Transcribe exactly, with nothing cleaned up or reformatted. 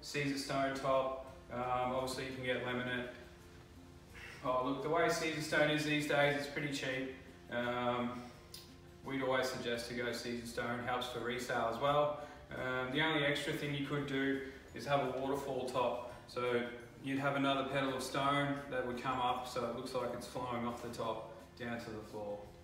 Caesar stone top. Um, obviously you can get laminate. Oh look, the way Caesar stone is these days, it's pretty cheap. Um, we'd always suggest to go Caesar stone, helps for resale as well. Um, the only extra thing you could do is have a waterfall top. So you'd have another pedal of stone that would come up so it looks like it's flowing off the top down to the floor.